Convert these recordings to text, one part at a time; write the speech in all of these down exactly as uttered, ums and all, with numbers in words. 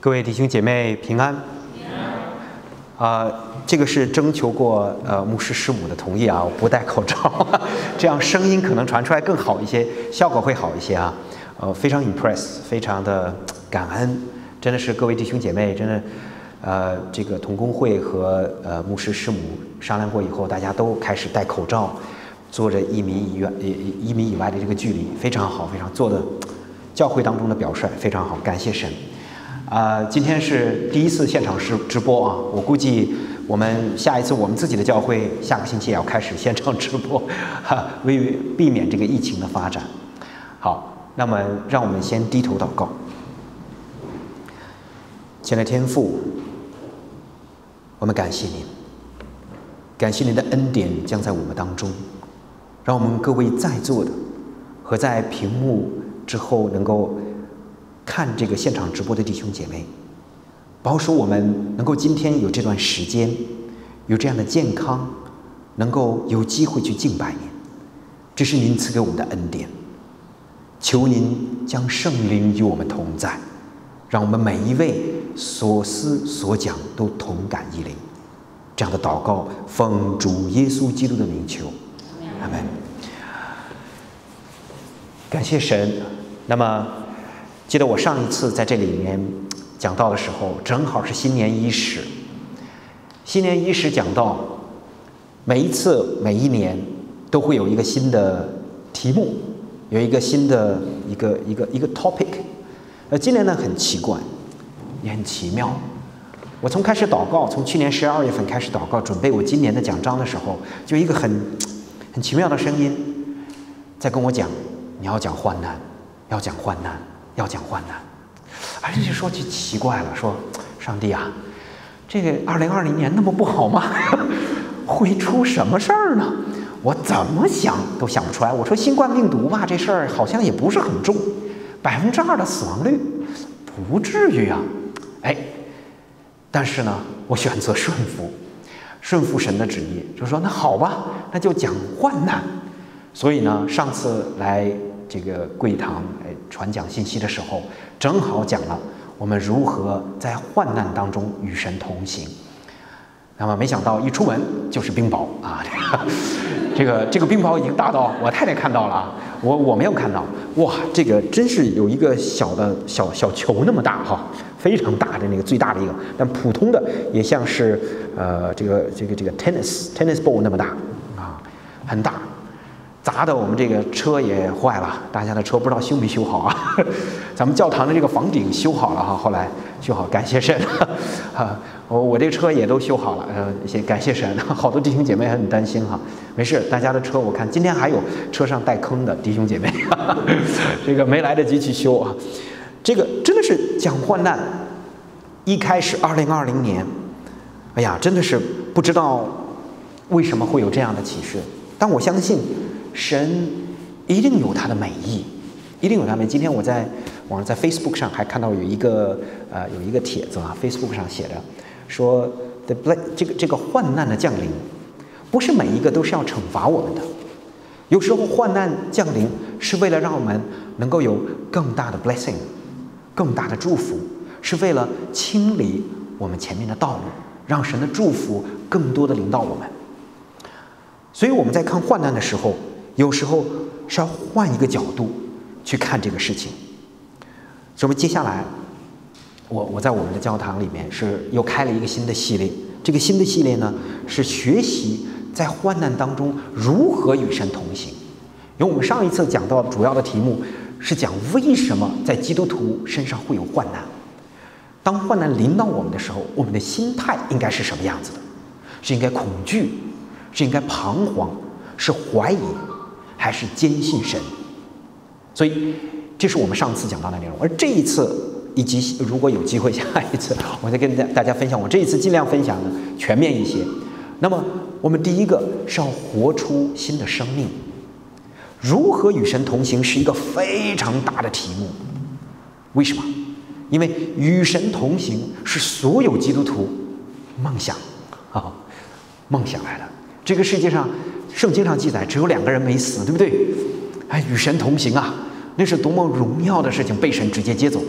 各位弟兄姐妹平安。啊、呃，这个是征求过呃牧师师母的同意啊，我不戴口罩，这样声音可能传出来更好一些，效果会好一些啊。呃，非常 impress， 非常的感恩，真的是各位弟兄姐妹，真的，呃，这个同工会和呃牧师师母商量过以后，大家都开始戴口罩，做着一米以外一一米以外的这个距离，非常好，非常做的教会当中的表率非常好，感谢神。啊、呃，今天是第一次现场直直播啊！我估计我们下一次我们自己的教会下个星期也要开始现场直播，哈，为避免这个疫情的发展。好，那么让我们先低头祷告。亲爱的天父，我们感谢您，感谢您的恩典将在我们当中，让我们各位在座的和在屏幕之后能够看这个现场直播的弟兄姐妹，保守我们能够今天有这段时间，有这样的健康，能够有机会去敬拜您，这是您赐给我们的恩典。求您将圣灵与我们同在，让我们每一位所思所讲都同感一灵。这样的祷告，奉主耶稣基督的名求，阿门。感谢神。那么记得我上一次在这里面讲道的时候，正好是新年伊始。新年伊始讲道，每一次每一年都会有一个新的题目，有一个新的一个一个一个 topic。呃，今年呢很奇怪，也很奇妙。我从开始祷告，从去年十二月份开始祷告，准备我今年的讲章的时候，就一个很很奇妙的声音在跟我讲：你要讲患难，要讲患难。要讲患难，哎，这就说就奇怪了，说上帝啊，这个二零二零年那么不好吗？会出什么事儿呢？我怎么想都想不出来。我说新冠病毒吧，这事儿好像也不是很重，百分之二的死亡率，不至于啊。哎，但是呢，我选择顺服，顺服神的旨意，就说那好吧，那就讲患难。所以呢，上次来这个贵堂哎传讲信息的时候，正好讲了我们如何在患难当中与神同行。那么没想到一出门就是冰雹啊！这个这个冰雹已经大到我太太看到了，我我没有看到。哇，这个真是有一个小的小小球那么大哈，非常大的那个最大的一个，但普通的也像是呃这个这个这个 tennis tennis ball 那么大啊，很大。砸的我们这个车也坏了，大家的车不知道修没修好啊？咱们教堂的这个房顶修好了哈，后来修好，感谢神啊！我我这个车也都修好了，呃，谢感谢神。好多弟兄姐妹很担心哈，没事，大家的车我看今天还有车上带坑的弟兄姐妹，这个没来得及去修啊。这个真的是讲患难，一开始二零二零年，哎呀，真的是不知道为什么会有这样的启示，但我相信神一定有他的美意，一定有他的美意。今天我在网上在 Facebook 上还看到有一个呃有一个帖子啊 ，Facebook 上写着说 ，the 这个这个患难的降临，不是每一个都是要惩罚我们的，有时候患难降临是为了让我们能够有更大的 blessing， 更大的祝福，是为了清理我们前面的道路，让神的祝福更多的临到我们。所以我们在看患难的时候，有时候是要换一个角度去看这个事情。所以我们接下来，我我在我们的教堂里面是又开了一个新的系列。这个新的系列呢，是学习在患难当中如何与神同行。因为我们上一次讲到主要的题目是讲为什么在基督徒身上会有患难。当患难临到我们的时候，我们的心态应该是什么样子的？是应该恐惧，是应该彷徨，是怀疑，还是坚信神？所以这是我们上次讲到的内容。而这一次，以及如果有机会下一次，我再跟大家分享。我这一次尽量分享的全面一些。那么我们第一个是要活出新的生命。如何与神同行是一个非常大的题目。为什么？因为与神同行是所有基督徒梦想啊，梦想来的。这个世界上，圣经上记载只有两个人没死，对不对？哎，与神同行啊，那是多么荣耀的事情，被神直接接走。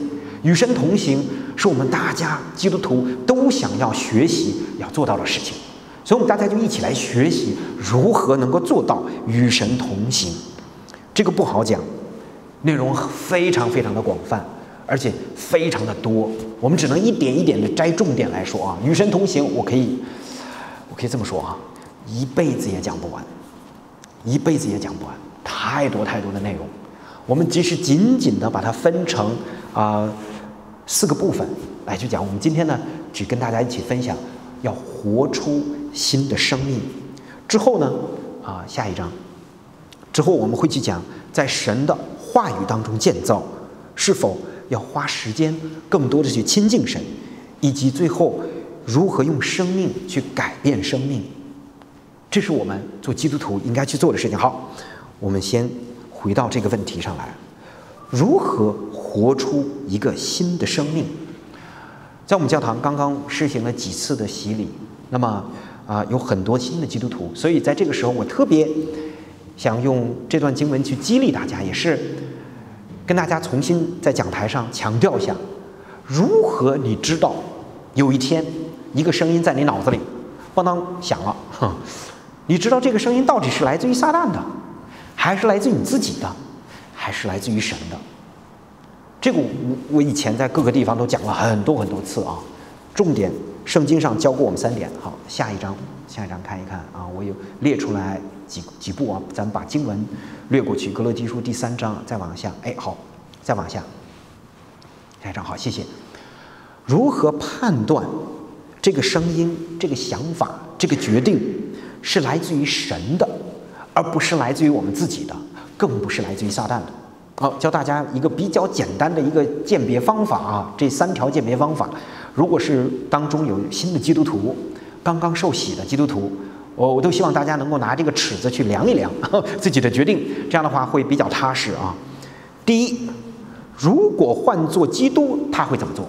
与神同行是我们大家基督徒都想要学习、要做到的事情。所以，我们大家就一起来学习如何能够做到与神同行。这个不好讲，内容非常非常的广泛，而且非常的多。我们只能一点一点的摘重点来说啊。与神同行，我可以，我可以这么说啊，一辈子也讲不完，一辈子也讲不完，太多太多的内容。我们即使紧紧的把它分成啊、呃、四个部分来去讲，我们今天呢，只跟大家一起分享要活出新的生命。之后呢，啊、呃、下一章之后我们会去讲在神的话语当中建造，是否要花时间更多的去亲近神，以及最后如何用生命去改变生命。这是我们做基督徒应该去做的事情。好，我们先回到这个问题上来，如何活出一个新的生命？在我们教堂刚刚施行了几次的洗礼，那么啊、呃、有很多新的基督徒，所以在这个时候我特别想用这段经文去激励大家，也是跟大家重新在讲台上强调一下，如何你知道有一天一个声音在你脑子里咣当响了，哼，你知道这个声音到底是来自于撒旦的，还是来自于你自己的，还是来自于神的？这个我我以前在各个地方都讲了很多很多次啊。重点，圣经上教过我们三点。好，下一章，下一章看一看啊，我有列出来几几步啊，咱们把经文略过去。哥罗基书第三章，再往下，哎，好，再往下，下一章好，谢谢。如何判断这个声音、这个想法、这个决定是来自于神的，而不是来自于我们自己的，更不是来自于撒旦的？好，教大家一个比较简单的一个鉴别方法啊，这三条鉴别方法。如果是当中有新的基督徒，刚刚受洗的基督徒，我我都希望大家能够拿这个尺子去量一量自己的决定，这样的话会比较踏实啊。第一，如果换做基督，他会怎么做？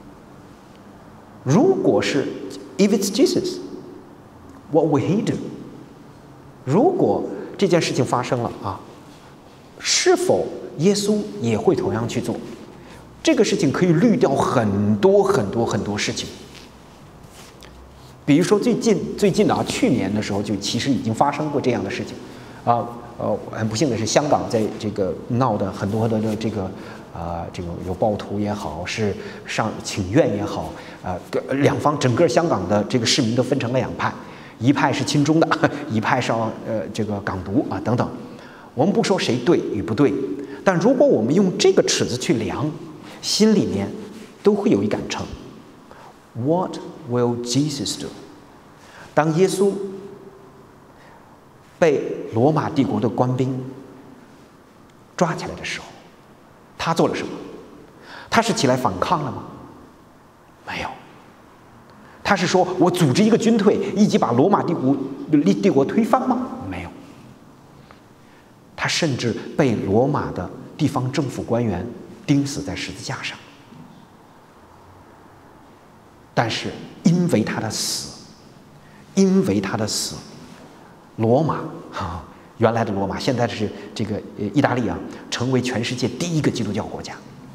如果是 If it's Jesus, what will he do？ 如果这件事情发生了啊，是否耶稣也会同样去做？这个事情可以滤掉很多很多很多事情。比如说最近最近啊，去年的时候就其实已经发生过这样的事情，啊呃，很不幸的是，香港在这个闹的很多很多的这个啊、呃，这个有暴徒也好，是上请愿也好，啊、呃，两方整个香港的这个市民都分成了两派，一派是亲中的，一派是呃这个港独啊等等。我们不说谁对与不对，但如果我们用这个尺子去量，心里面都会有一杆秤。What will Jesus do？ 当耶稣被罗马帝国的官兵抓起来的时候，他做了什么？他是起来反抗了吗？没有。他是说我组织一个军队，一起把罗马帝国帝国推翻吗？没有。他甚至被罗马的地方政府官员钉死在十字架上。但是因为他的死，因为他的死，罗马啊，原来的罗马，现在是这个意大利啊，成为全世界第一个基督教国家。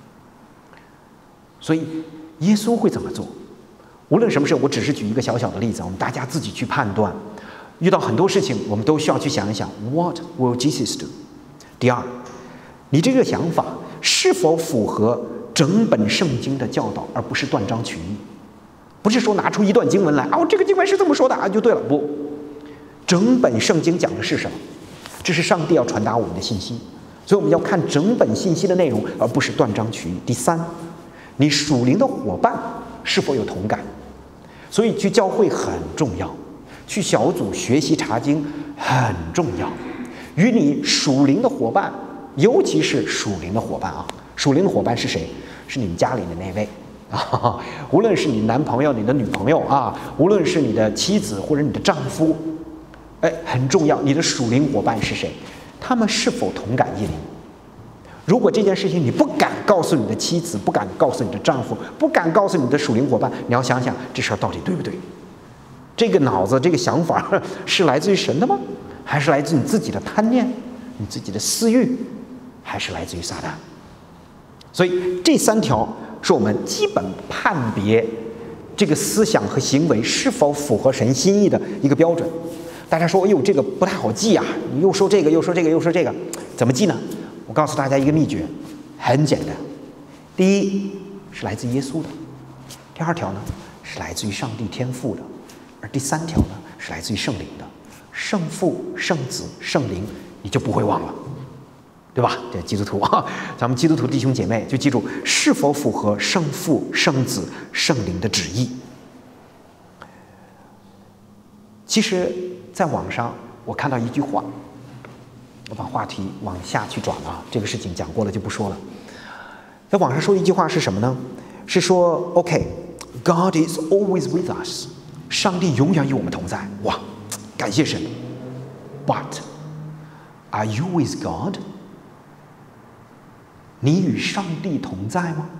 所以耶稣会怎么做？无论什么事，我只是举一个小小的例子，我们大家自己去判断。遇到很多事情，我们都需要去想一想 ，What will Jesus do？ 第二，你这个想法是否符合整本圣经的教导，而不是断章取义？不是说拿出一段经文来啊，这个经文是这么说的啊，就对了。不，整本圣经讲的是什么？这是上帝要传达我们的信息，所以我们要看整本信息的内容，而不是断章取义。第三，你属灵的伙伴是否有同感？所以去教会很重要，去小组学习查经很重要。与你属灵的伙伴，尤其是属灵的伙伴啊，属灵的伙伴是谁？是你们家里的那位啊，无论是你男朋友、你的女朋友啊，无论是你的妻子或者你的丈夫，哎，很重要。你的属灵伙伴是谁？他们是否同感一灵？如果这件事情你不敢告诉你的妻子，不敢告诉你的丈夫，不敢告诉你的属灵伙伴，你要想想这事儿到底对不对？这个脑子、这个想法是来自于神的吗？还是来自你自己的贪念、你自己的私欲，还是来自于撒旦？所以这三条是我们基本判别这个思想和行为是否符合神心意的一个标准。大家说，哎呦，这个不太好记啊，你又说这个，又说这个，又说这个，怎么记呢？我告诉大家一个秘诀，很简单。第一是来自耶稣的，第二条呢是来自于上帝天父的，而第三条呢是来自于圣灵的。圣父、圣子、圣灵，你就不会忘了，对吧？这基督徒啊，咱们基督徒弟兄姐妹就记住，是否符合圣父、圣子、圣灵的旨意。其实在网上我看到一句话，我把话题往下去转了，这个事情讲过了就不说了。在网上说一句话是什么呢？是说 OK，God is always with us， 上帝永远与我们同在。哇，感谢神。But are you with God？ 你与上帝同在吗？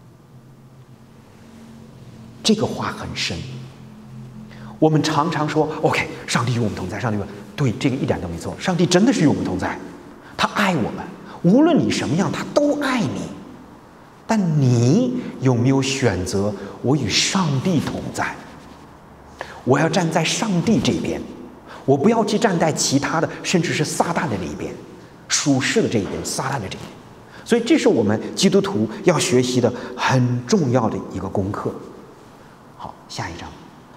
这个话很深。我们常常说 OK， 上帝与我们同在，上帝与我们对，这个一点都没错，上帝真的是与我们同在，他爱我们，无论你什么样他都爱你。但你有没有选择我与上帝同在？我要站在上帝这边，我不要去站在其他的，甚至是撒旦的那一边，属世的这一边，撒旦的这一边。所以这是我们基督徒要学习的很重要的一个功课。好，下一章，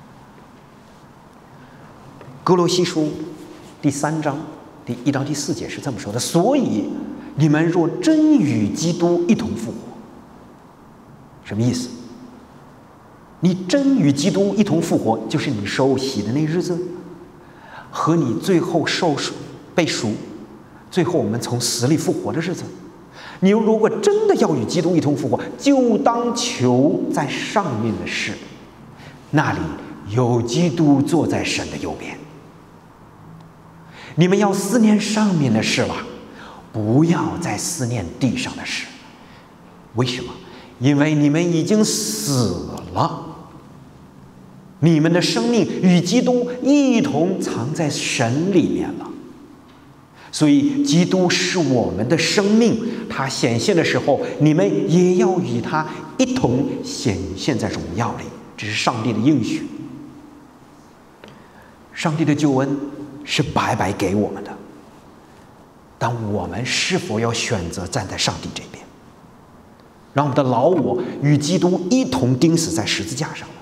哥罗西书第三章第一到第四节是这么说的：所以你们若真与基督一同复活。什么意思？你真与基督一同复活，就是你受洗的那日子，和你最后受赎被赎，最后我们从死里复活的日子。你如果真的要与基督一同复活，就当求在上面的事，那里有基督坐在神的右边。你们要思念上面的事了，不要再思念地上的事。为什么？因为你们已经死了，你们的生命与基督一同藏在神里面了。所以基督是我们的生命，他显现的时候，你们也要与他一同显现在荣耀里。这是上帝的应许。上帝的救恩是白白给我们的，但我们是否要选择站在上帝这边，让我们的老我与基督一同钉死在十字架上呢？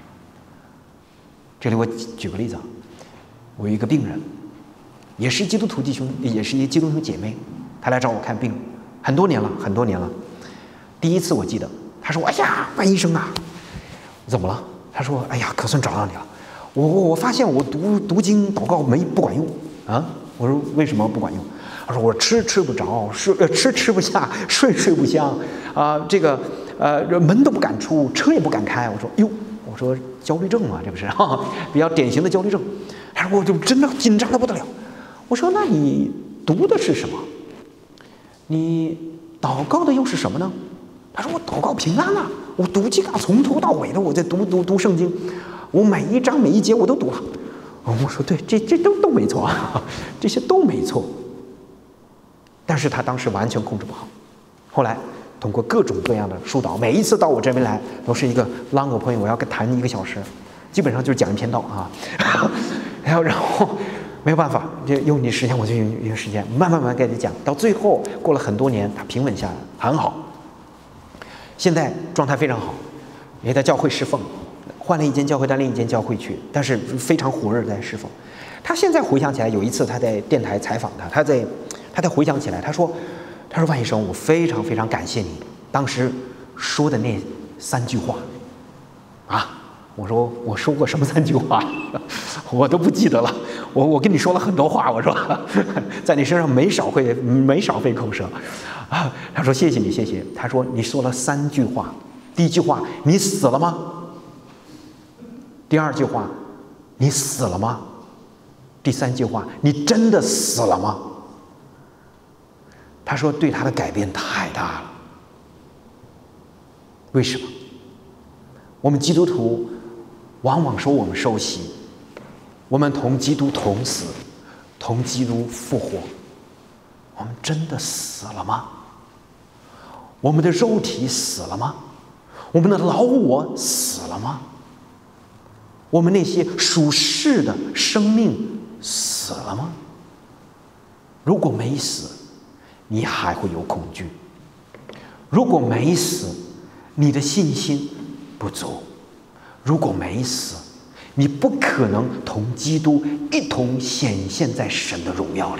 这里我举个例子啊，我有一个病人，也是基督徒弟兄，也是一基督徒姐妹，她来找我看病，很多年了，很多年了。第一次我记得，她说：“哎呀，万医生啊，怎么了？”她说：“哎呀，可算找到你了。我我我发现我读读经祷告没不管用啊。”我说：“为什么不管用？”他说：“我吃吃不着，睡呃吃吃不下，睡睡不香啊、呃，这个呃门都不敢出，车也不敢开。”我说：“哟，我说焦虑症嘛，这不是哈哈比较典型的焦虑症。”他说：“我就真的紧张的不得了。”我说：“那你读的是什么？你祷告的又是什么呢？”他说：“我祷告平安啊，我读经啊，从头到尾的我在读读读圣经，我每一章每一节我都读了。”我说：“对，这这都都没错啊，这些都没错。”但是他当时完全控制不好。后来通过各种各样的疏导，每一次到我这边来都是一个 long appointment， 我要跟谈一个小时，基本上就是讲一篇道啊。然后然后没有办法，就用你时间我就用用时间，慢慢慢慢给你讲，到最后过了很多年，他平稳下来，很好。现在状态非常好，也在教会侍奉，换了一间教会到另一间教会去，但是非常火热在侍奉。他现在回想起来，有一次他在电台采访他，他在他在回想起来，他说：“他说万医生，我非常非常感谢你当时说的那三句话啊。”我说：“我说过什么三句话？我都不记得了。我我跟你说了很多话，我说在你身上没少费没少费口舌啊。”他说：“谢谢你，谢谢。”他说：“你说了三句话，第一句话你死了吗？第二句话你死了吗？第三句话你真的死了吗？”他说对他的改变太大了。为什么？我们基督徒往往说我们受洗，我们同基督同死，同基督复活，我们真的死了吗？我们的肉体死了吗？ 我们的老我死了吗？我们那些属世的生命死了吗？如果没死，你还会有恐惧；如果没死，你的信心不足；如果没死，你不可能同基督一同显现在神的荣耀里。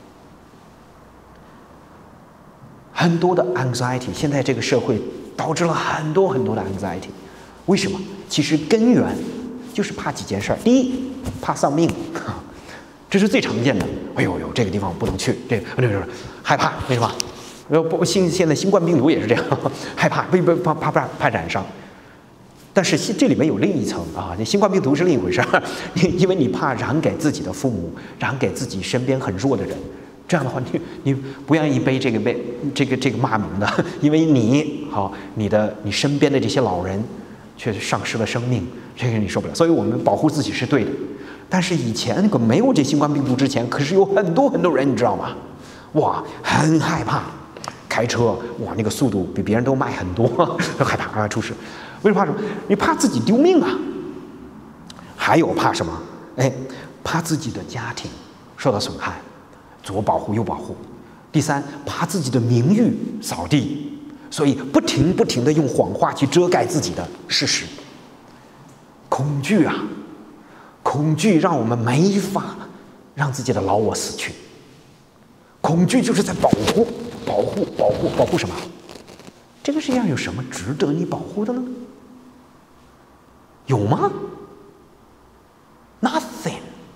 很多的 anxiety， 现在这个社会导致了很多很多的 anxiety。为什么？其实根源就是怕几件事儿。第一，怕丧命，这是最常见的。哎呦呦，这个地方不能去，这这这害怕，为什么？呃，不，新现在新冠病毒也是这样，害怕，不不怕怕怕怕染上。但是这里面有另一层啊，那新冠病毒是另一回事儿，因为你怕染给自己的父母，染给自己身边很弱的人。这样的话，你你不愿意背这个背这个这个骂名的，因为你好，你的你身边的这些老人却丧失了生命，这个你受不了。所以我们保护自己是对的。但是以前可没有这新冠病毒之前，可是有很多很多人，你知道吗？哇，很害怕开车，哇，那个速度比别人都慢很多，都害怕啊出事。为什么怕什么？你怕自己丢命啊。还有怕什么？哎，怕自己的家庭受到损害。左保护右保护，第三，怕自己的名誉扫地，所以不停不停的用谎话去遮盖自己的事实。恐惧啊，恐惧让我们没法让自己的老我死去。恐惧就是在保护，保护，保护，保护什么？这个世界上有什么值得你保护的呢？有吗 ？Nothing。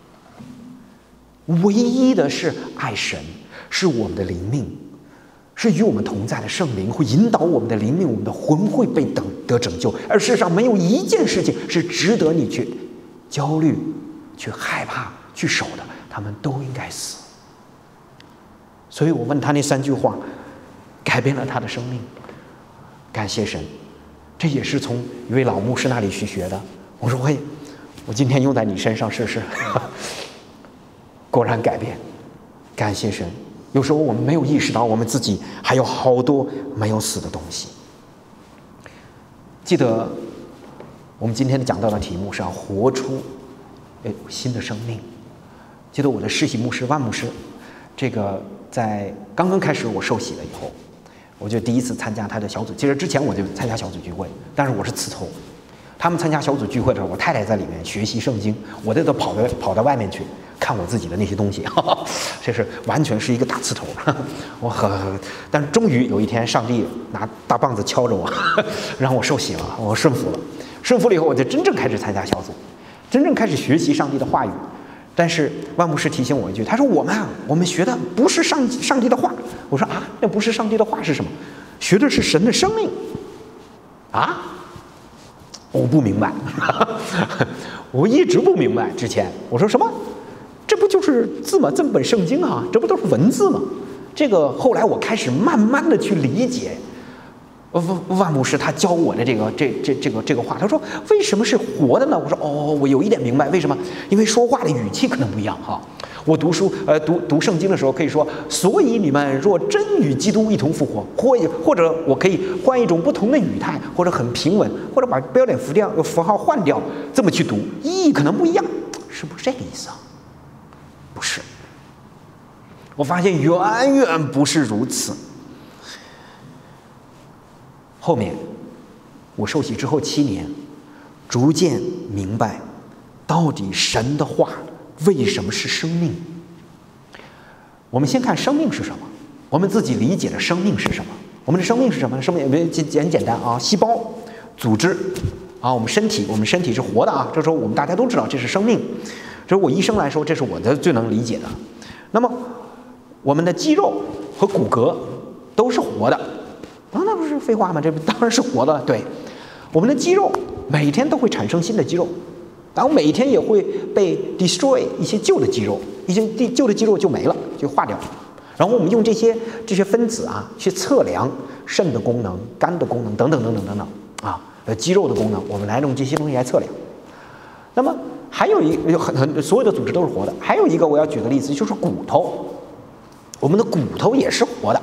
唯一的是爱神，是我们的灵命，是与我们同在的圣灵会引导我们的灵命，我们的魂会被等得拯救。而事实上，没有一件事情是值得你去焦虑、去害怕、去守的，他们都应该死。所以我问他那三句话，改变了他的生命。感谢神，这也是从一位老牧师那里去学的。我说喂，我今天用在你身上试试。果然改变，感谢神。有时候我们没有意识到，我们自己还有好多没有死的东西。记得我们今天的讲到的题目是要活出哎新的生命。记得我的世袭牧师万牧师，这个在刚刚开始我受洗了以后，我就第一次参加他的小组。其实之前我就参加小组聚会，但是我是刺头。他们参加小组聚会的时候，我太太在里面学习圣经，我这都跑到跑到外面去看我自己的那些东西，呵呵，这是完全是一个大刺头。呵呵我呵呵，但是终于有一天，上帝拿大棒子敲着我，呵呵让我受洗了，我顺服了。顺服了以后，我就真正开始参加小组，真正开始学习上帝的话语。但是万牧师提醒我一句，他说：“我们啊，我们学的不是上上帝的话。”我说：“啊，那不是上帝的话是什么？学的是神的生命。”啊？我不明白，我一直不明白。之前我说什么？这不就是字吗？这本圣经啊，这不都是文字吗？这个后来我开始慢慢的去理解。万牧师他教我的这个这这这个这个话，他说为什么是活的呢？我说哦，我有一点明白为什么，因为说话的语气可能不一样哈。我读书呃读读圣经的时候可以说，所以你们若真与基督一同复活，或或者我可以换一种不同的语态，或者很平稳，或者把标点符调符号换掉，这么去读，意义可能不一样，是不是这个意思啊？不是，我发现远远不是如此。后面我受洗之后七年，逐渐明白到底神的话为什么是生命。我们先看生命是什么，我们自己理解的生命是什么。我们的生命是什么？生命简简单啊，细胞、组织啊，我们身体，我们身体是活的啊。这时候我们大家都知道这是生命。这是我医生来说，这是我的最能理解的。那么我们的肌肉和骨骼都是活的。啊，那不是废话吗？这当然是活的。对，我们的肌肉每天都会产生新的肌肉，然后每天也会被 destroy 一些旧的肌肉，一些旧的肌肉就没了，就化掉了。然后我们用这些这些分子啊去测量肾的功能、肝的功能等等等等等等啊，呃，肌肉的功能，我们来用这些东西来测量。那么还有一有很很所有的组织都是活的，还有一个我要举的例子就是骨头，我们的骨头也是活的。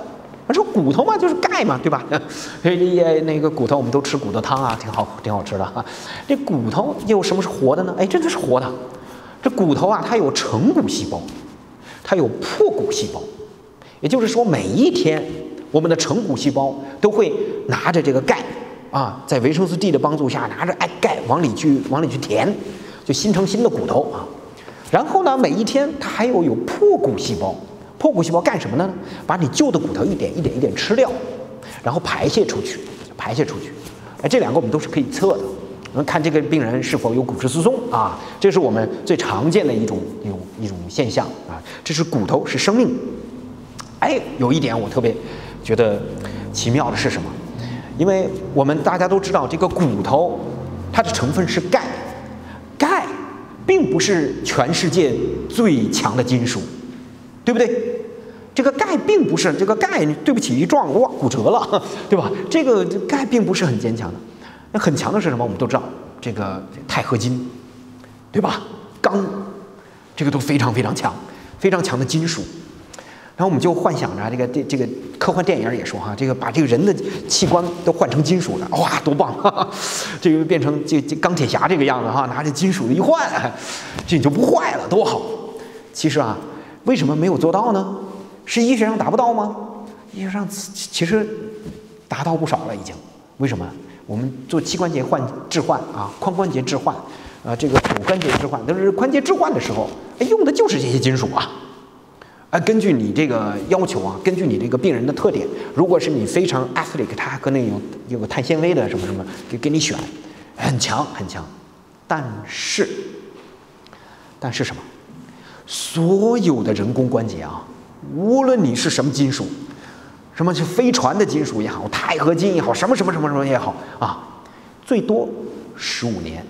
我说骨头嘛，就是钙嘛，对吧？也那个骨头我们都吃骨头汤啊，挺好，挺好吃的哈。这骨头有什么是活的呢？哎，这就是活的。这骨头啊，它有成骨细胞，它有破骨细胞。也就是说，每一天我们的成骨细胞都会拿着这个钙啊，在维生素 D 的帮助下，拿着哎钙往里去往里去填，就形成新的骨头啊。然后呢，每一天它还有有破骨细胞。破骨细胞干什么呢？把你旧的骨头一点一点一点吃掉，然后排泄出去，排泄出去。哎，这两个我们都是可以测的。我们看这个病人是否有骨质疏松啊，这是我们最常见的一种一种一种现象啊。这是骨头，是生命。哎，有一点我特别觉得奇妙的是什么？因为我们大家都知道，这个骨头它的成分是钙，钙并不是全世界最强的金属。对不对？这个钙并不是这个钙，对不起，一撞哇骨折了，对吧？这个钙并不是很坚强的，那很强的是什么？我们都知道，这个钛合金，对吧？钢，这个都非常非常强，非常强的金属。然后我们就幻想着这个这这个科幻电影也说哈，这个把这个人的器官都换成金属的，哇，多棒！哈哈，这个变成这这钢铁侠这个样子哈，拿着金属的一换，这就不坏了，多好！其实啊。为什么没有做到呢？是医学上达不到吗？医学上其实达到不少了已经。为什么？我们做膝关节换置换啊，髋关节置换，啊，这个肘关节置换，都是关节置换的时候，哎，用的就是这些金属啊。啊，根据你这个要求啊，根据你这个病人的特点，如果是你非常 athletic， 它可能有有个碳纤维的什么什么，给给你选，很强很强。但是，但是什么？所有的人工关节啊，无论你是什么金属，什么是飞船的金属也好，钛合金也好，什么什么什么什么也好啊，最多十五年，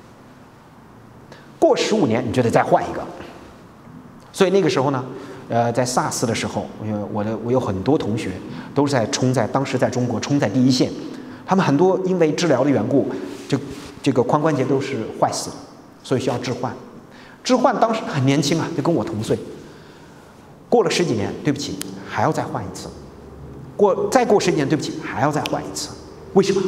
过十五年你就得再换一个。所以那个时候呢，呃，在 SARS 的时候，我有我的我有很多同学都是在冲在当时在中国冲在第一线，他们很多因为治疗的缘故，就这个髋关节都是坏死了，所以需要置换。置换当时很年轻啊，就跟我同岁。过了十几年，对不起，还要再换一次。过再过十几年，对不起，还要再换一次。为什么？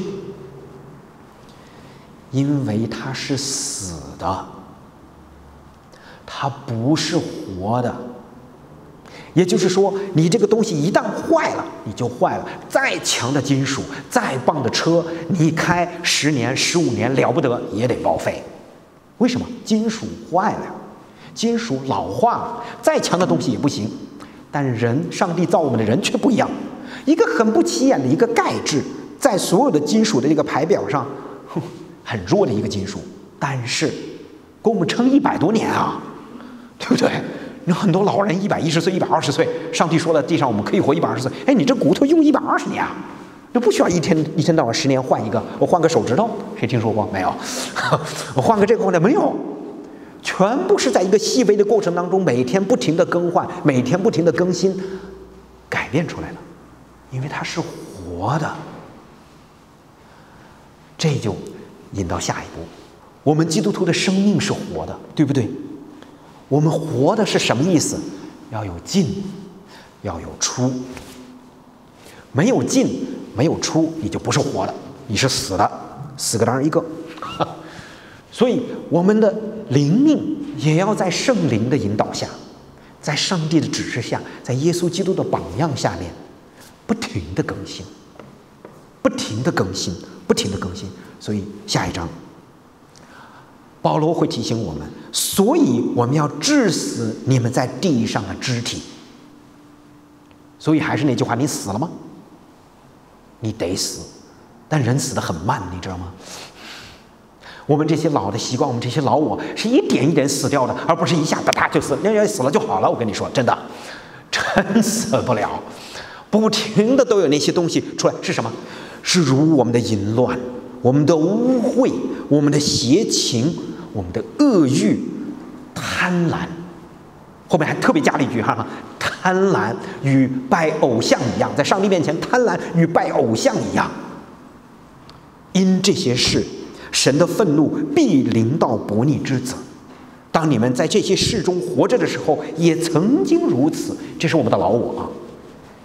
因为它是死的，它不是活的。也就是说，你这个东西一旦坏了，你就坏了。再强的金属，再棒的车，你开十年、十五年了不得，也得报废。为什么？金属坏了，金属老化了，再强的东西也不行。但人，上帝造我们的人却不一样，一个很不起眼的一个钙质，在所有的金属的这个排表上，很弱的一个金属，但是给我们撑一百多年啊，对不对？有很多老人一百一十岁、一百二十岁，上帝说了，地上我们可以活一百二十岁，哎，你这骨头用一百二十年啊！就不需要一天一天到晚十年换一个，我换个手指头，谁听说过没有？我换个这个换的没有，全部是在一个细微的过程当中，每天不停的更换，每天不停的更新，改变出来了，因为它是活的。这就引到下一步，我们基督徒的生命是活的，对不对？我们活的是什么意思？要有进，要有出。没有进，没有出，你就不是活的，你是死的，死个当一个。所以我们的灵命也要在圣灵的引导下，在上帝的指示下，在耶稣基督的榜样下面，不停的更新，不停的更新，不停的更新。所以下一章，保罗会提醒我们，所以我们要治死你们在地上的肢体。所以还是那句话，你死了吗？你得死，但人死得很慢，你知道吗？我们这些老的习惯，我们这些老我是一点一点死掉的，而不是一下哒哒就死，人家死了就好了。我跟你说，真的，真死不了，不停的都有那些东西出来，是什么？是如我们的淫乱，我们的污秽，我们的邪情，我们的恶欲，贪婪。后面还特别加了一句哈，贪婪与拜偶像一样，在上帝面前，贪婪与拜偶像一样。因这些事，神的愤怒必临到悖逆之子。当你们在这些事中活着的时候，也曾经如此。这是我们的老我啊。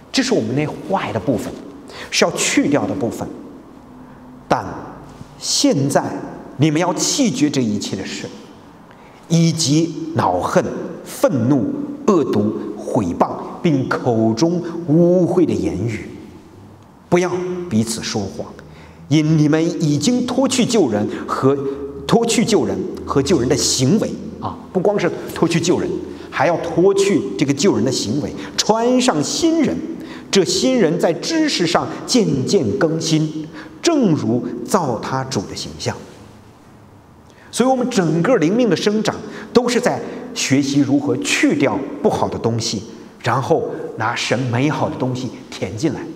这是我们那坏的部分，是要去掉的部分。但现在你们要弃绝这一切的事，以及恼恨、愤怒、恶毒、毁谤，并口中污秽的言语。不要彼此说谎，因你们已经脱去旧人和脱去旧人和旧人的行为啊，不光是脱去旧人，还要脱去这个旧人的行为，穿上新人。这新人在知识上渐渐更新，正如造他主的形象。所以我们整个灵命的生长都是在学习如何去掉不好的东西，然后拿神美好的东西填进来。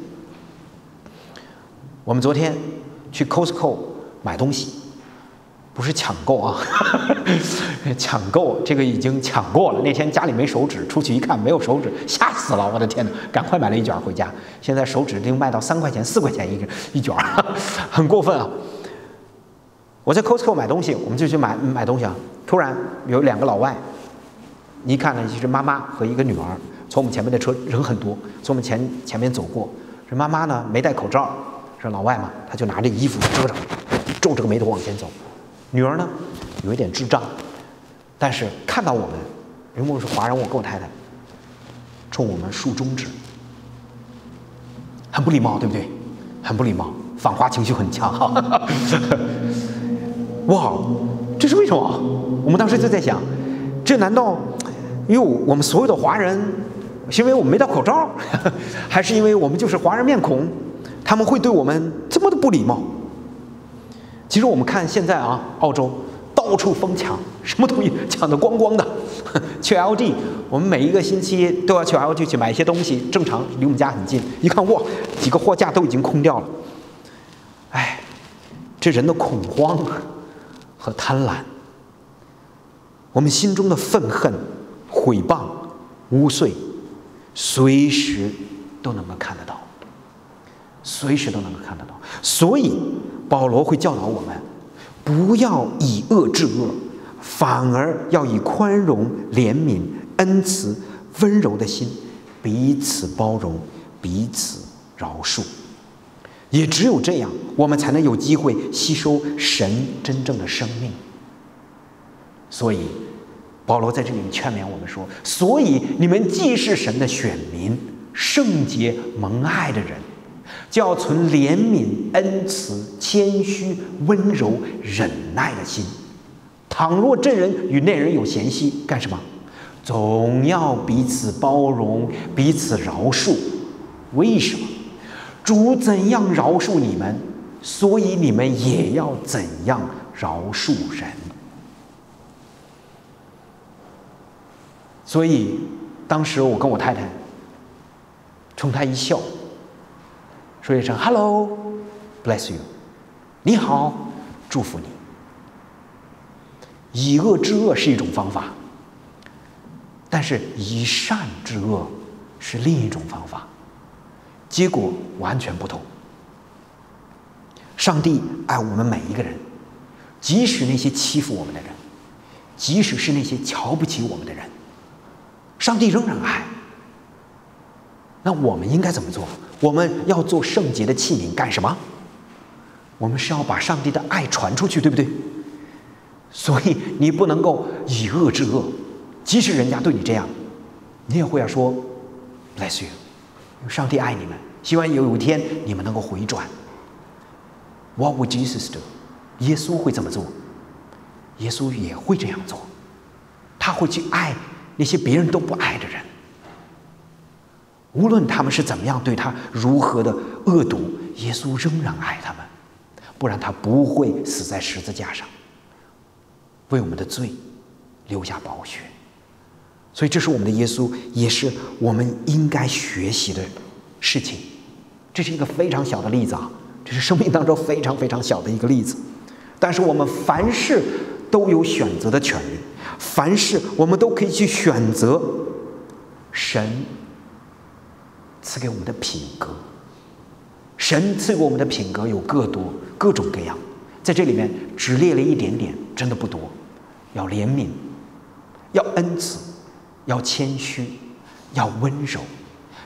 我们昨天去 Costco 买东西，不是抢购啊，抢购这个已经抢过了。那天家里没手纸，出去一看没有手纸，吓死了！我的天哪，赶快买了一卷回家。现在手纸已经卖到三块钱、四块钱一个一卷，很过分啊！我在 Costco 买东西，我们就去买买东西啊。突然有两个老外，一看呢就是妈妈和一个女儿，从我们前面的车人很多，从我们前前面走过。这妈妈呢没戴口罩，是老外嘛，她就拿着衣服遮着，皱着个眉头往前走。女儿呢有一点智障，但是看到我们，因为我是华人，我跟我太太，冲我们竖中指，很不礼貌，对不对？很不礼貌，反华情绪很强哈。哇，这是为什么？我们当时就在想，这难道因为我们所有的华人是因为我们没戴口罩，还是因为我们就是华人面孔，他们会对我们这么的不礼貌？其实我们看现在啊，澳洲到处疯抢，什么东西抢得光光的。去 L G， 我们每一个星期都要去 L G 去买一些东西，正常离我们家很近，一看哇，几个货架都已经空掉了。哎，这人的恐慌和贪婪，我们心中的愤恨、毁谤、污秽，随时都能够看得到，随时都能够看得到。所以保罗会教导我们，不要以恶制恶，反而要以宽容、怜悯、恩慈、温柔的心，彼此包容，彼此饶恕。也只有这样，我们才能有机会吸收神真正的生命。所以保罗在这里劝勉我们说，所以你们既是神的选民，圣洁蒙爱的人，就要存怜悯、恩慈、谦虚、温柔、忍耐的心。倘若这人与那人有嫌隙，干什么？总要彼此包容，彼此饶恕。为什么？主怎样饶恕你们，所以你们也要怎样饶恕人。所以当时我跟我太太冲她一笑，说一声 Hello bless you， 你好，祝福你。以恶制恶是一种方法，但是以善制恶是另一种方法，结果完全不同。上帝爱我们每一个人，即使那些欺负我们的人，即使是那些瞧不起我们的人，上帝仍然爱。那我们应该怎么做？我们要做圣洁的器皿，干什么？我们是要把上帝的爱传出去，对不对？所以你不能够以恶制恶，即使人家对你这样，你也会要说 bless you， 上帝爱你们，希望有一天你们能够回转。What would Jesus do？ 耶稣会怎么做？耶稣也会这样做，他会去爱那些别人都不爱的人，无论他们是怎么样对他如何的恶毒，耶稣仍然爱他们，不然他不会死在十字架上，为我们的罪留下宝血。所以这是我们的耶稣，也是我们应该学习的事情。这是一个非常小的例子啊，这是生命当中非常非常小的一个例子。但是我们凡事都有选择的权利，凡事我们都可以去选择神赐给我们的品格。神赐给我们的品格有各多各种各样，在这里面只列了一点点，真的不多。要怜悯，要恩慈，要谦虚，要温柔，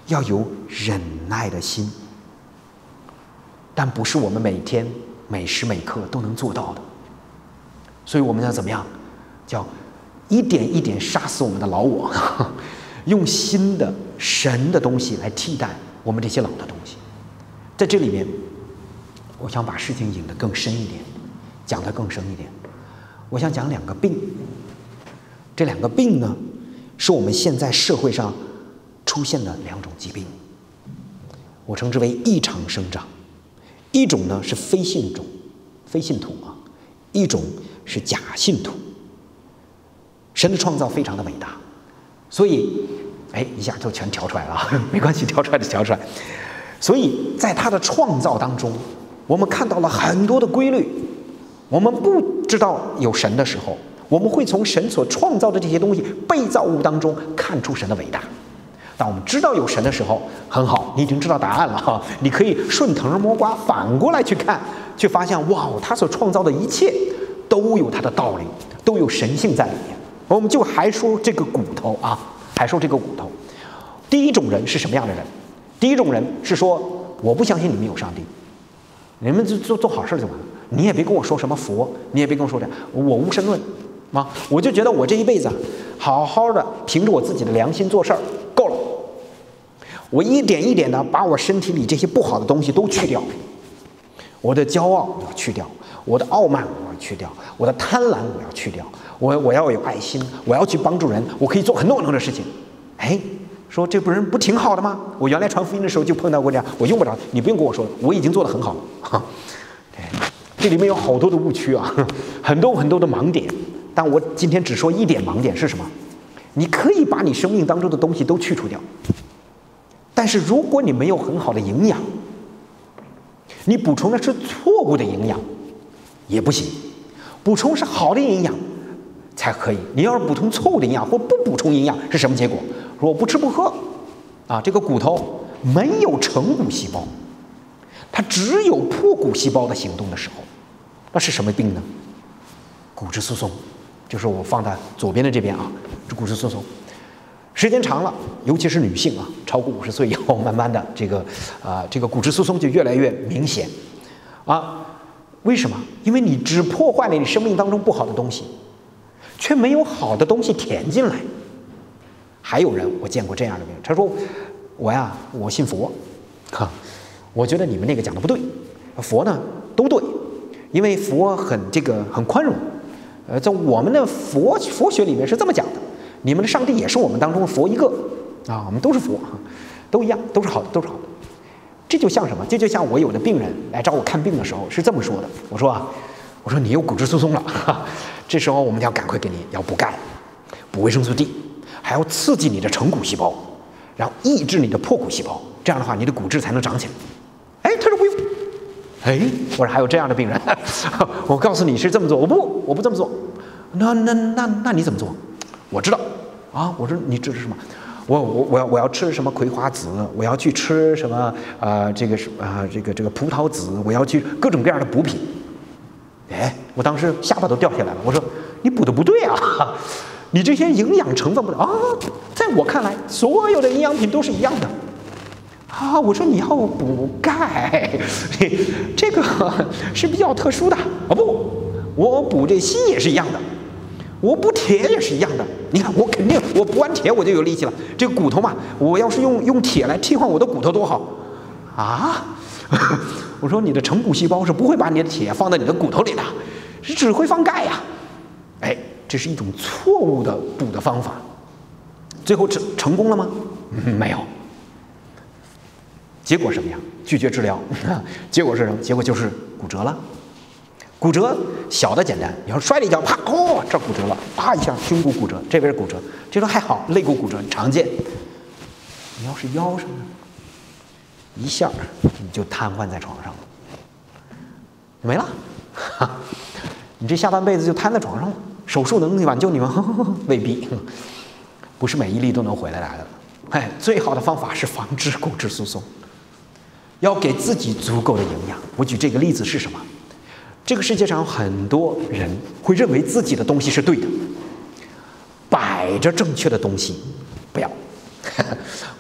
要有忍耐的心，但不是我们每天每时每刻都能做到的。所以我们要怎么样？叫一点一点杀死我们的老我，用新的神的东西来替代我们这些老的东西。在这里面，我想把事情引得更深一点，讲得更深一点。我想讲两个病，这两个病呢，是我们现在社会上出现的两种疾病，我称之为异常生长。一种呢是非信种，非信徒啊；一种是假信徒。神的创造非常的伟大，所以，哎，一下就全调出来了啊，没关系，调出来就调出来。所以在他的创造当中，我们看到了很多的规律。我们不知道有神的时候，我们会从神所创造的这些东西被造物当中看出神的伟大。当我们知道有神的时候，很好，你已经知道答案了哈，你可以顺藤摸瓜，反过来去看，去发现哇，他所创造的一切都有他的道理，都有神性在里面。我们就还说这个骨头啊，还说这个骨头。第一种人是什么样的人？第一种人是说，我不相信你们有上帝，你们就做做好事就完了。你也别跟我说什么佛，你也别跟我说这，我无神论啊！我就觉得我这一辈子好好的凭着我自己的良心做事儿够了。我一点一点的把我身体里这些不好的东西都去掉，我的骄傲我要去掉，我的傲慢我要去掉，我的贪婪我要去掉，我我要有爱心，我要去帮助人，我可以做很多很多的事情。哎，说这不人不挺好的吗？我原来传福音的时候就碰到过这样，我用不着，你不用跟我说了，我已经做得很好了。哈，这里面有好多的误区啊，很多很多的盲点。但我今天只说一点盲点是什么？你可以把你生命当中的东西都去除掉，但是如果你没有很好的营养，你补充的是错误的营养也不行，补充是好的营养才可以。你要是补充错误的营养或不补充营养，是什么结果？说我不吃不喝啊，这个骨头没有成骨细胞，它只有破骨细胞的行动的时候，那是什么病呢？骨质疏松，就是我放在左边的这边啊，是骨质疏松。时间长了，尤其是女性啊，超过五十岁以后，慢慢的这个啊、呃，这个骨质疏松就越来越明显啊。为什么？因为你只破坏了你生命当中不好的东西，却没有好的东西填进来。还有人，我见过这样的人，他说：“我呀，我信佛，哈，我觉得你们那个讲的不对，佛呢都对，因为佛很这个很宽容。呃，在我们的佛佛学里面是这么讲的。”你们的上帝也是我们当中的佛一个啊，我们都是佛，都一样，都是好的，都是好的。这就像什么？这就像我有的病人来找我看病的时候是这么说的：我说啊，我说你有骨质疏松了，哈，这时候我们要赶快给你要补钙、补维生素 D， 还要刺激你的成骨细胞，然后抑制你的破骨细胞，这样的话你的骨质才能长起来。哎，他说不用。哎，我说还有这样的病人，我告诉你是这么做，我不，我不这么做。那那那那你怎么做？我知道啊，我说你这是什么？我我我要我要吃什么葵花籽？我要去吃什么？呃，这个是啊、呃，这个这个葡萄籽，我要去各种各样的补品。哎，我当时下巴都掉下来了。我说你补的不对啊，你这些营养成分不对啊。在我看来，所有的营养品都是一样的啊。我说你要补钙，这个是比较特殊的啊。不，我补这锌也是一样的。我补铁也是一样的，你看我肯定我补完铁我就有力气了。这个骨头嘛，我要是用用铁来替换我的骨头多好啊！我说你的成骨细胞是不会把你的铁放在你的骨头里的，是只会放钙呀。哎，这是一种错误的补的方法。最后成成功了吗？嗯，没有。结果什么呀？拒绝治疗。结果是什么？结果就是骨折了。骨折小的简单，你要摔了一跤，啪，哦，这骨折了，啪一下胸骨骨折，这边是骨折，这边还好，肋骨骨折常见。你要是腰上呢，一下你就瘫痪在床上了，没了，哈，你这下半辈子就瘫在床上了。手术能挽救你吗？呵呵呵，未必，不是每一例都能回来来的。哎，最好的方法是防治骨质疏松，要给自己足够的营养。我举这个例子是什么？这个世界上很多人会认为自己的东西是对的，摆着正确的东西不要。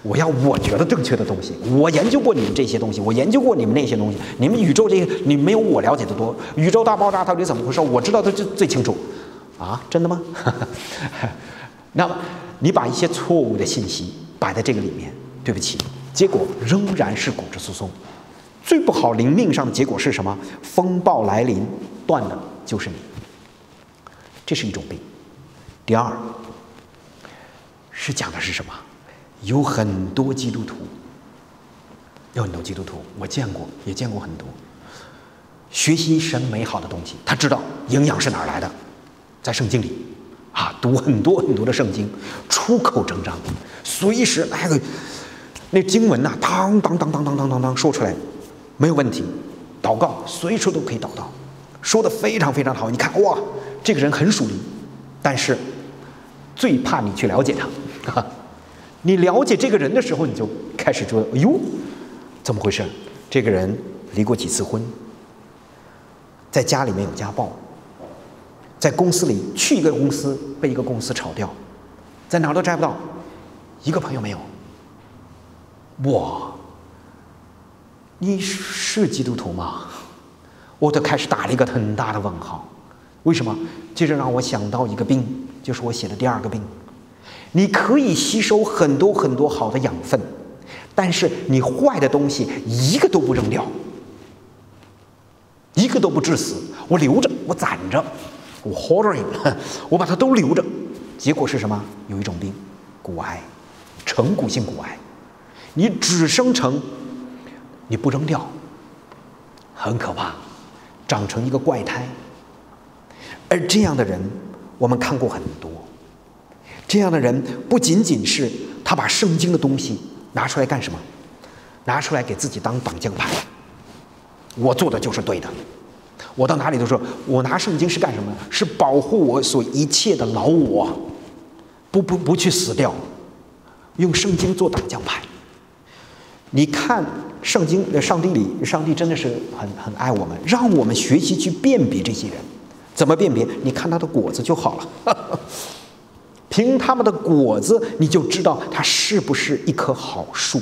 我要我觉得正确的东西。我研究过你们这些东西，我研究过你们那些东西。你们宇宙这个，你没有我了解的多。宇宙大爆炸到底怎么回事？我知道的最最清楚。啊，真的吗？那你把一些错误的信息摆在这个里面，对不起，结果仍然是骨质疏松。最不好灵命上的结果是什么？风暴来临，断的就是你。这是一种病。第二，是讲的是什么？有很多基督徒，有很多基督徒，我见过，也见过很多，学习神美好的东西，他知道营养是哪儿来的，在圣经里啊，读很多很多的圣经，出口成章，随时那个那经文呐、啊，当当当当当当当当说出来，没有问题。祷告随处都可以祷告，说的非常非常好。你看哇，这个人很属灵，但是最怕你去了解他。啊你了解这个人的时候，你就开始说：“哎呦，怎么回事？这个人离过几次婚，在家里面有家暴，在公司里去一个公司被一个公司炒掉，在哪儿都摘不到，一个朋友没有。哇，你是基督徒吗？”我就开始打了一个很大的问号。为什么？接着让我想到一个病，就是我写的第二个病。你可以吸收很多很多好的养分，但是你坏的东西一个都不扔掉，一个都不致死，我留着，我攒着，我 hoarding， 我把它都留着。结果是什么？有一种病，骨癌，成骨性骨癌，你只生成，你不扔掉，很可怕，长成一个怪胎。而这样的人，我们看过很多。这样的人不仅仅是他把圣经的东西拿出来干什么，拿出来给自己当挡箭牌。我做的就是对的，我到哪里都说，我拿圣经是干什么？是保护我所一切的老我，不不不去死掉，用圣经做挡箭牌。你看圣经，上帝里，上帝真的是很很爱我们，让我们学习去辨别这些人。怎么辨别？你看他的果子就好了。凭他们的果子，你就知道它是不是一棵好树。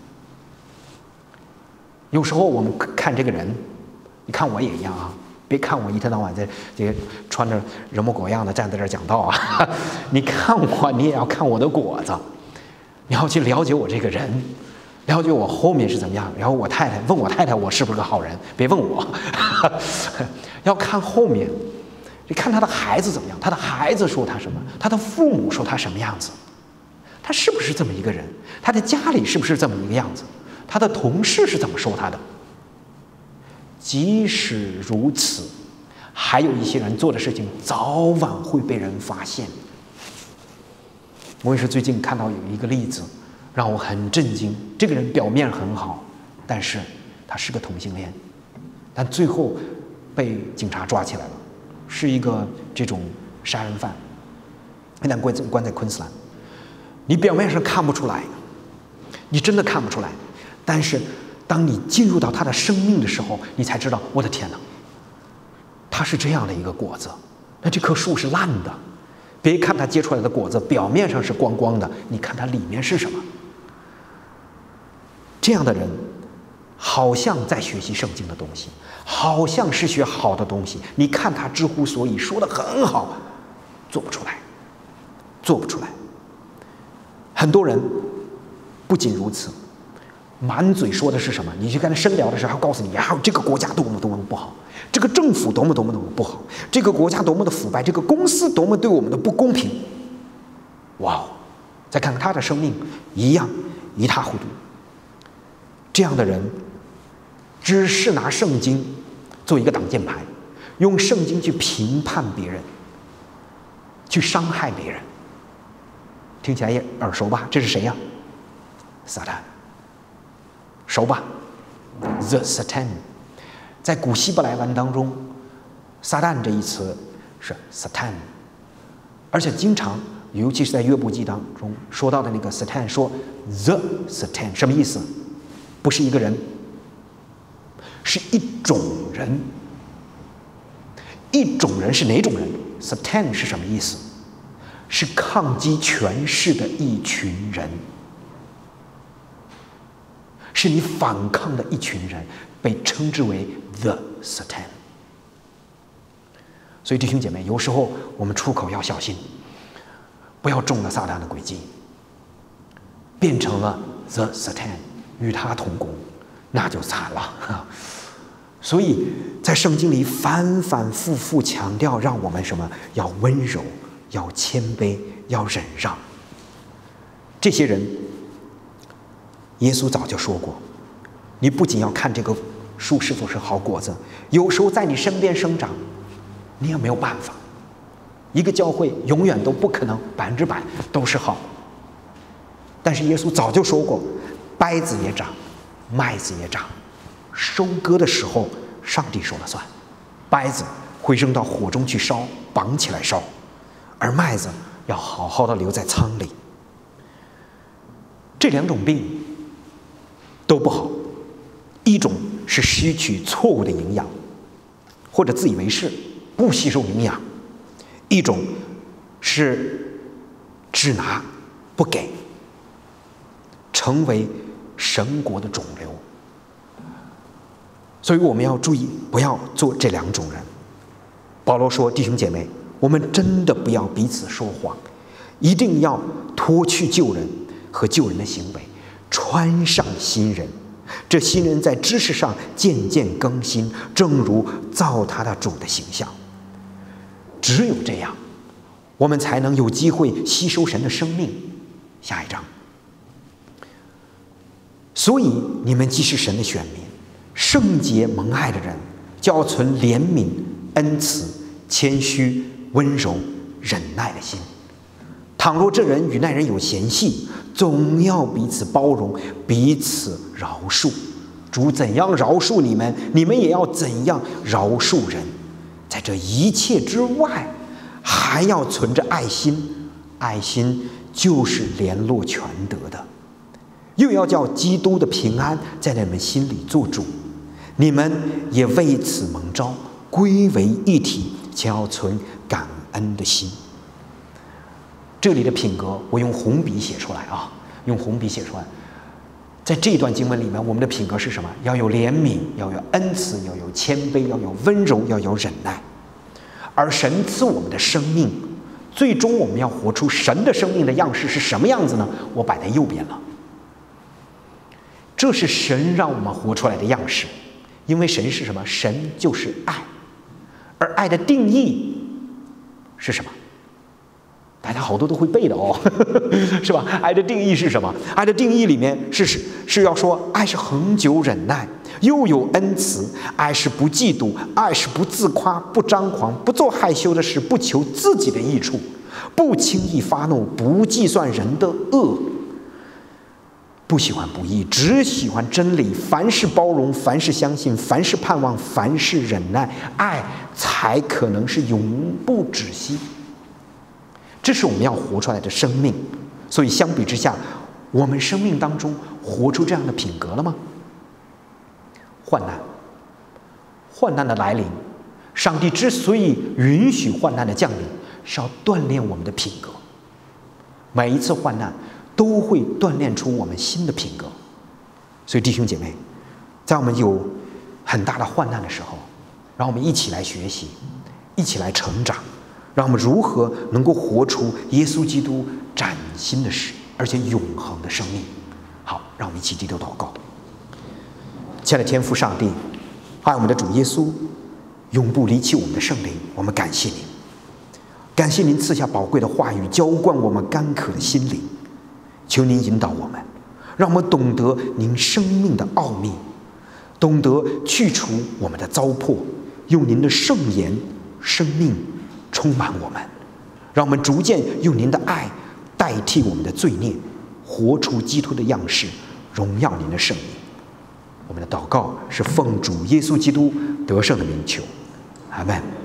有时候我们看这个人，你看我也一样啊，别看我一天到晚在这个穿着人模狗样的站在这儿讲道啊，你看我，你也要看我的果子，你要去了解我这个人，了解我后面是怎么样。然后我太太问我太太，我是不是个好人？别问我，要看后面。你看他的孩子怎么样？他的孩子说他什么？他的父母说他什么样子？他是不是这么一个人？他的家里是不是这么一个样子？他的同事是怎么说他的？即使如此，还有一些人做的事情早晚会被人发现。我也是最近看到有一个例子，让我很震惊。这个人表面很好，但是他是个同性恋，但最后被警察抓起来了。是一个这种杀人犯，现在关在关在昆斯兰。你表面上看不出来，你真的看不出来，但是当你进入到他的生命的时候，你才知道，我的天哪，他是这样的一个果子。那这棵树是烂的，别看它结出来的果子表面上是光光的，你看它里面是什么。这样的人好像在学习圣经的东西，好像是学好的东西。你看他知乎所以说的很好，做不出来，做不出来。很多人不仅如此，满嘴说的是什么？你去跟他深聊的时候，还告诉你啊，这个国家多么多么不好，这个政府多么多么多么不好，这个国家多么的腐败，这个公司多么对我们的不公平。哇哦！再看看他的生命，一样一塌糊涂。这样的人只是拿圣经做一个挡箭牌，用圣经去评判别人，去伤害别人。听起来也耳熟吧？这是谁呀？撒旦。熟吧 ？The Satan， 在古希伯来文当中，撒旦这一词是 Satan， 而且经常，尤其是在约伯记当中说到的那个 Satan， 说 The Satan 什么意思？不是一个人，是一种人。一种人是哪种人 ？Satan 是什么意思？是抗击权势的一群人。 是你反抗的一群人，被称之为 The Satan。所以弟兄姐妹，有时候我们出口要小心，不要中了撒旦的诡计，变成了 The Satan， 与他同工，那就惨了。所以在圣经里反反复复强调，让我们什么？要温柔，要谦卑，要忍让。这些人，耶稣早就说过，你不仅要看这个树是否是好果子，有时候在你身边生长，你也没有办法。一个教会永远都不可能百分之百都是好，但是耶稣早就说过，稗子也长，麦子也长，收割的时候上帝说了算。稗子会扔到火中去烧，绑起来烧，而麦子要好好的留在仓里。这两种病都不好，一种是吸取错误的营养，或者自以为是，不吸收营养；一种是只拿不给，成为神国的肿瘤。所以我们要注意，不要做这两种人。保罗说：“弟兄姐妹，我们真的不要彼此说谎，一定要脱去旧人和旧人的行为，穿上新人。这新人在知识上渐渐更新，正如造他的主的形象。只有这样，我们才能有机会吸收神的生命。”下一章。所以你们既是神的选民，圣洁蒙爱的人，就要存怜悯、恩慈、谦虚、温柔、忍耐的心。倘若这人与那人有嫌隙，总要彼此包容，彼此饶恕。主怎样饶恕你们，你们也要怎样饶恕人。在这一切之外，还要存着爱心，爱心就是联络全德的。又要叫基督的平安在你们心里做主，你们也为此蒙召，归为一体，且要存感恩的心。这里的品格我用红笔写出来啊，用红笔写出来。在这段经文里面，我们的品格是什么？要有怜悯，要有恩慈，要有谦卑，要有温柔，要有忍耐。而神赐我们的生命，最终我们要活出神的生命的样式是什么样子呢？我摆在右边了。这是神让我们活出来的样式，因为神是什么？神就是爱，而爱的定义是什么？大家好多都会背的哦，是吧？爱的定义是什么？爱的定义里面是是是要说，爱是恒久忍耐，又有恩慈；爱是不嫉妒，爱是不自夸，不张狂，不做害羞的事，不求自己的益处，不轻易发怒，不计算人的恶。不喜欢不义，只喜欢真理。凡事包容，凡事相信，凡事盼望，凡事忍耐，爱才可能是永不止息。这是我们要活出来的生命。所以相比之下，我们生命当中活出这样的品格了吗？患难，患难的来临，上帝之所以允许患难的降临，是要锻炼我们的品格。每一次患难都会锻炼出我们新的品格。所以弟兄姐妹，在我们有很大的患难的时候，让我们一起来学习，一起来成长，让我们如何能够活出耶稣基督崭新的事而且永恒的生命。好，让我们一起低头祷告。亲爱的天父上帝，爱我们的主耶稣，永不离弃我们的圣灵，我们感谢您，感谢您赐下宝贵的话语，浇灌我们干渴的心灵。求您引导我们，让我们懂得您生命的奥秘，懂得去除我们的糟粕，用您的圣言生命充满我们，让我们逐渐用您的爱代替我们的罪孽，活出基督的样式，荣耀您的圣名。我们的祷告是奉主耶稣基督得胜的名求，阿们。